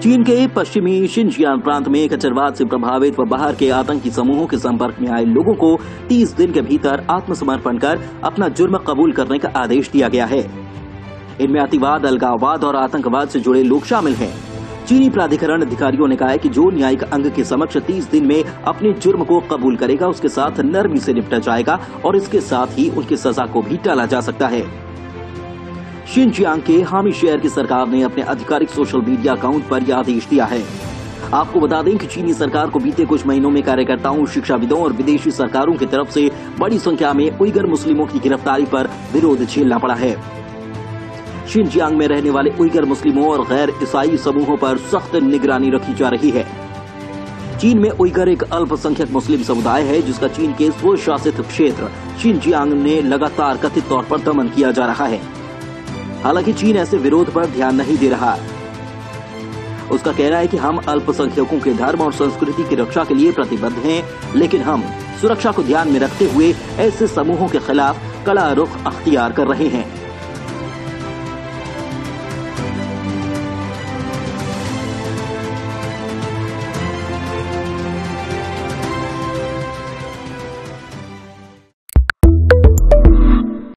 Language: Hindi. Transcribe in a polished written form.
चीन के पश्चिमी शिनजियांग प्रांत में कट्टरवाद से प्रभावित व बाहर के आतंकी समूहों के संपर्क में आए लोगों को 30 दिन के भीतर आत्मसमर्पण कर अपना जुर्म कबूल करने का आदेश दिया गया है। इनमें अतिवाद, अलगाववाद और आतंकवाद से जुड़े लोग शामिल हैं। चीनी प्राधिकरण अधिकारियों ने कहा है कि जो न्यायिक अंग के समक्ष 30 दिन में अपने जुर्म को कबूल करेगा उसके साथ नरमी से निपटा जाएगा और इसके साथ ही उनकी सजा को भी टाला जा सकता है। शिनजियांग के हामी शहर की सरकार ने अपने आधिकारिक सोशल मीडिया अकाउंट पर यह आदेश दिया है। आपको बता दें कि चीनी सरकार को बीते कुछ महीनों में कार्यकर्ताओं, शिक्षाविदों और विदेशी सरकारों की तरफ से बड़ी संख्या में उइगर मुस्लिमों की गिरफ्तारी पर विरोध झेलना पड़ा है। शिनजियांग में रहने वाले उइगर मुस्लिमों और गैर ईसाई समूहों पर सख्त निगरानी रखी जा रही है। चीन में उइगर एक अल्पसंख्यक मुस्लिम समुदाय है जिसका चीन के स्वशासित क्षेत्र शिनजियांग ने लगातार कथित तौर पर दमन किया जा रहा है। हालांकि चीन ऐसे विरोध पर ध्यान नहीं दे रहा। उसका कहना है कि हम अल्पसंख्यकों के धर्म और संस्कृति की रक्षा के लिए प्रतिबद्ध हैं, लेकिन हम सुरक्षा को ध्यान में रखते हुए ऐसे समूहों के खिलाफ कड़ा रुख अख्तियार कर रहे हैं।